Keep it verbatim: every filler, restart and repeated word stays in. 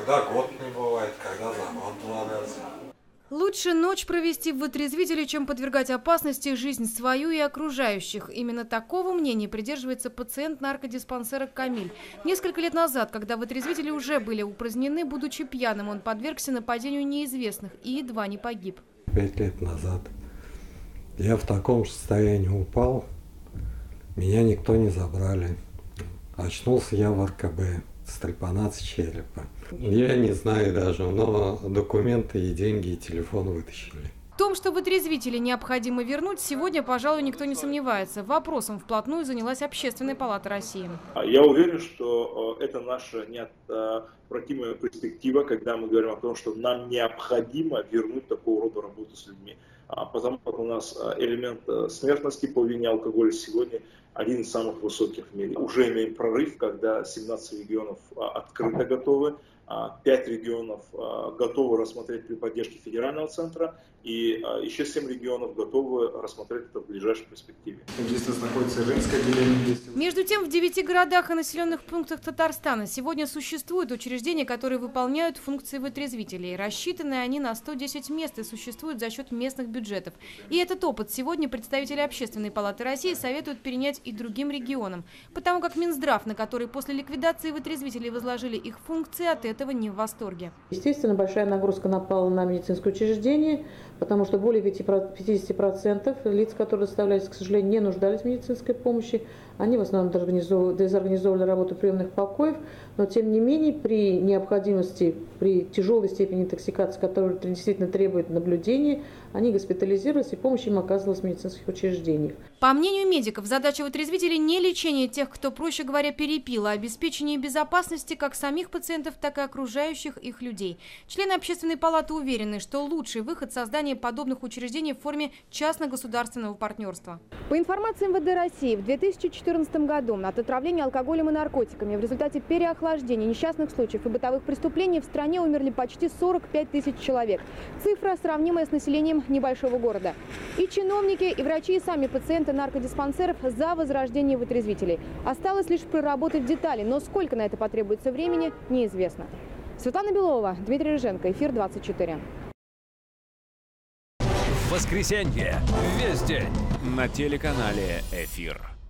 Когда год не бывает, когда за год два раза. Лучше ночь провести в вытрезвителе, чем подвергать опасности жизнь свою и окружающих. Именно такого мнения придерживается пациент наркодиспансера Камиль. Несколько лет назад, когда вытрезвители уже были упразднены, будучи пьяным, он подвергся нападению неизвестных и едва не погиб. Пять лет назад я в таком состоянии упал, меня никто не забрали. Очнулся я в эр ка бэ с трепанацией черепа. Я не знаю даже, но документы и деньги, и телефон вытащили. В том, что вытрезвители необходимо вернуть, сегодня, пожалуй, никто не сомневается. Вопросом вплотную занялась Общественная палата России. Я уверен, что это наша неотвратимая перспектива, когда мы говорим о том, что нам необходимо вернуть такого рода работу с людьми. Потому что у нас элемент смертности по вине алкоголя сегодня один из самых высоких в мире. Уже имеем прорыв, когда семнадцать регионов открыто готовы, пять регионов готовы рассмотреть при поддержке федерального центра, и еще семь регионов готовы рассмотреть это в ближайшей перспективе. Здесь находится женское отделение. Между тем, в девяти городах и населенных пунктах Татарстана сегодня существуют учреждения, которые выполняют функции вытрезвителей. Рассчитаны они на сто десять мест и существуют за счет местных бюджетов. И этот опыт сегодня представители Общественной палаты России советуют перенять и другим регионам, потому как Минздрав, на который после ликвидации вытрезвителей возложили их функции, от этого не в восторге. Естественно, большая нагрузка напала на медицинское учреждение, потому что более пятидесяти процентов лиц, которые доставлялись, к сожалению, не нуждались в медицинской помощи. Они в основном дезорганизовывали работу приемных покоев, но тем не менее при необходимости, при тяжелой степени интоксикации, которая действительно требует наблюдения, они госпитализировались и помощь им оказывалась в медицинских учреждениях. По мнению медиков, задача вытрезвителей не лечение тех, кто, проще говоря, перепил, а обеспечение безопасности как самих пациентов, так и окружающих их людей. Члены Общественной палаты уверены, что лучший выход – создание подобных учреждений в форме частно-государственного партнерства. По информации эм вэ дэ России, в две тысячи четырнадцатом году от отравления алкоголем и наркотиками в результате переохлаждения, несчастных случаев и бытовых преступлений в стране умерли почти сорок пять тысяч человек. Цифра, сравнимая с населением небольшого города. И чиновники, и врачи, и сами пациенты наркодиспансеров за возрождение вытрезвителей. Осталось лишь проработать детали, но сколько на это потребуется времени, неизвестно. Светлана Белова, Дмитрий Рыженко, Эфир двадцать четыре. В воскресенье весь день на телеканале Эфир.